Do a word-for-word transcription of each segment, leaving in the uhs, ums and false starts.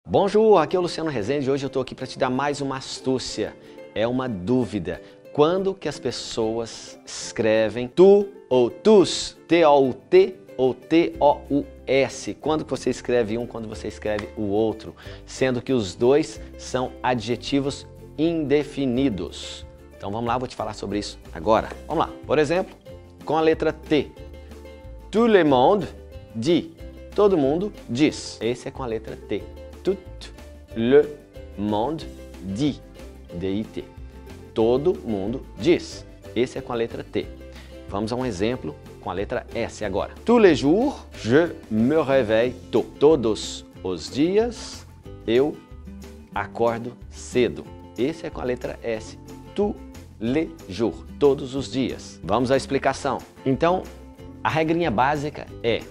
Bonjour, aqui é o Luciano Rezende e hoje eu estou aqui para te dar mais uma astúcia. É uma dúvida. Quando que as pessoas escrevem tu ou tus, T O U T ou T O U S? Quando que você escreve um, quando você escreve o outro? Sendo que os dois são adjetivos indefinidos. Então vamos lá, vou te falar sobre isso agora. Vamos lá. Por exemplo, com a letra T. Tout le monde dit. Todo mundo diz. Esse é com a letra T. Tout le monde dit. D I T. Todo mundo diz. Esse é com a letra T. Vamos a um exemplo com a letra S agora. Tous les jours, je me réveille tôt. Todos os dias eu acordo cedo. Esse é com a letra S. Tous les jours. Todos os dias. Vamos à explicação. Então, a regrinha básica é: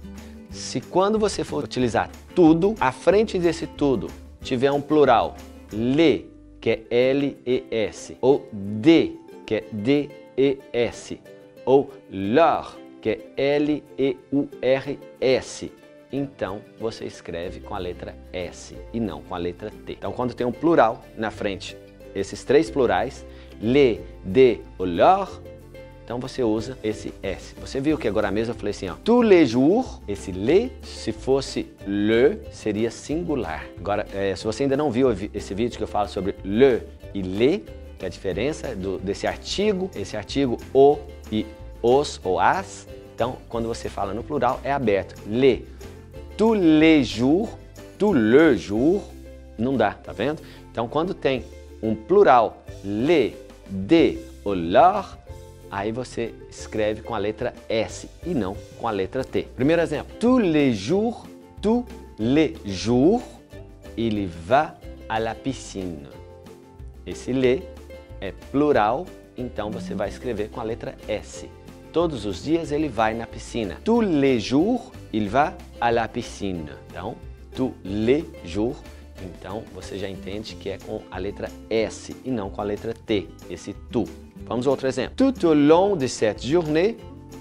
se quando você for utilizar tudo, à frente desse tudo tiver um plural, le, que é L E S, ou de, que é D E S, ou leur, que é L E U R S, então você escreve com a letra S e não com a letra T. Então, quando tem um plural na frente, esses três plurais, le, de ou leur, então você usa esse S. Você viu que agora mesmo eu falei assim, ó, tous les jours, esse le, se fosse le, seria singular. Agora, é, se você ainda não viu esse vídeo que eu falo sobre le e le, que é a diferença do, desse artigo, esse artigo o e os ou as, então quando você fala no plural é aberto. Le, tous les jours, tous le jour, não dá, tá vendo? Então quando tem um plural, le, de ou leur, aí você escreve com a letra S e não com a letra T. Primeiro exemplo. Tous les jours, tous les jours, il va à la piscine. Esse le é plural, então você vai escrever com a letra S. Todos os dias ele vai na piscina. Tous les jours, il va à la piscine. Então, tous les jours, então você já entende que é com a letra S e não com a letra T, esse tu. Vamos a outro exemplo. Tout au long de cette journée,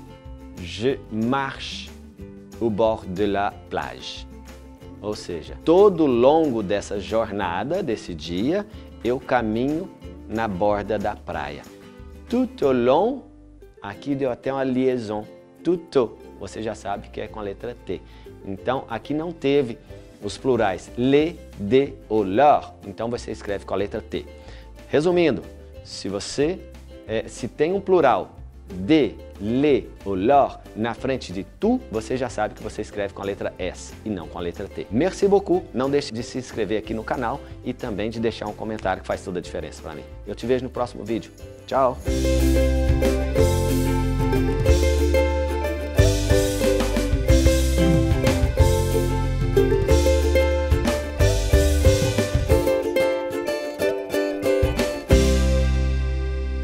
je marche au bord de la plage. Ou seja, todo longo dessa jornada, desse dia, eu caminho na borda da praia. Tout au long, aqui deu até uma liaison. Tout, você já sabe que é com a letra T. Então, aqui não teve os plurais le, de ou leur, então você escreve com a letra T. Resumindo, se você É, se tem um plural de, le ou leur na frente de tu, você já sabe que você escreve com a letra S e não com a letra T. Merci beaucoup. Não deixe de se inscrever aqui no canal e também de deixar um comentário que faz toda a diferença para mim. Eu te vejo no próximo vídeo. Tchau!